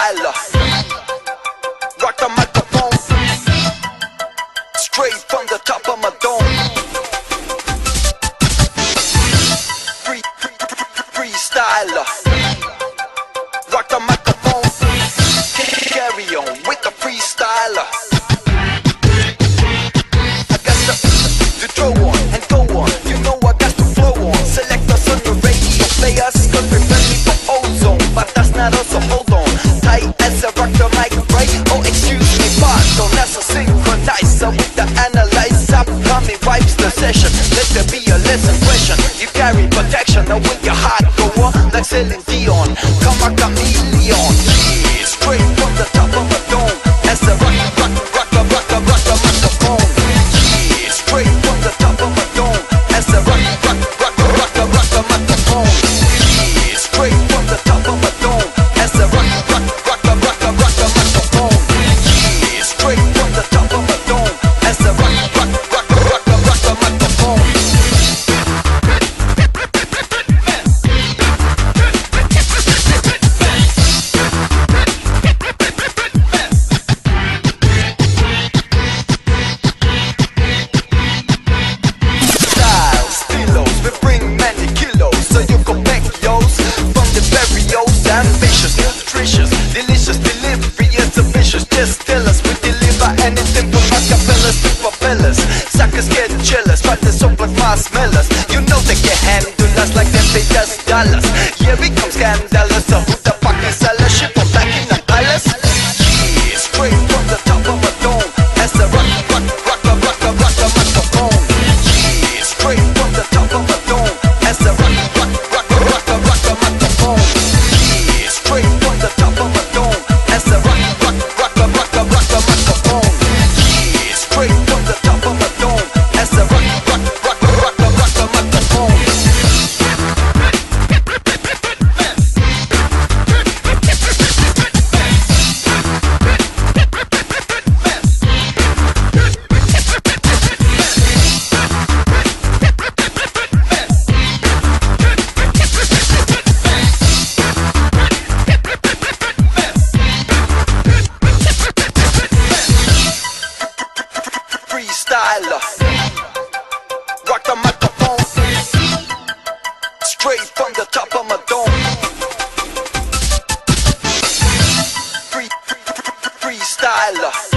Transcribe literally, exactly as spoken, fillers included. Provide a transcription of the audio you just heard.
freestyler. Rock the microphone straight from the top of my dome. Free, free, free, freestyler. Rock the microphone. Carry on with the freestyler. I got to, to throw on and go on. You know I got to flow on. Select us on the radio players, cause we're ready for ozone. But that's not us, so hold on. Tight as I rock the mic, right? Oh, excuse me, pardon. That's a synchronizer with the analyzer. Upcoming vibes the session. Let there be a lesson question. You carry protection, now with your heart go on. Like Celine Dion, come a chameleon. Yeah, straight from the top of a dome. As I rock, rock, rock, rock, rock, rock, rock the microphone. Yeah, straight from the top of a dome. As I rock, rock, rock, rock, rock, rock the microphone. Yeah, straight from the top of a dome. As I rock, rock, rock, rock, rock, rock the microphone. Yeah, straight from the top of a dome. As I rock, rock, rock, rock, rock, rock the microphone. Ambitious, nutritious, delicious delivery is ambitious. Just tell us we deliver anything from acapellas to propellers. Suckers get jealous, but they're so like marshmallows. You know they can handle us like them pay us dollars. Here we come scandalous, so who the fuck is seller? Ship from back in the palace. Yeah, straight from the top of a dome. As I rock, rock, rock, rock, rock, rock, rock the microphone. Yeah, straight from the top of a dome. As I rock, rock, rock, rock, rock, rock the microphone. Straight from the top of a dome. As I rock, rock, rock, rock, rock, rock, rock the microphone. Yeah, straight from the top of a dome. As I rock, rock, rock, rock, rock, rock the microphone. Freestyler. Rock the microphone straight from the top of my dome. Free, free, free, freestyler.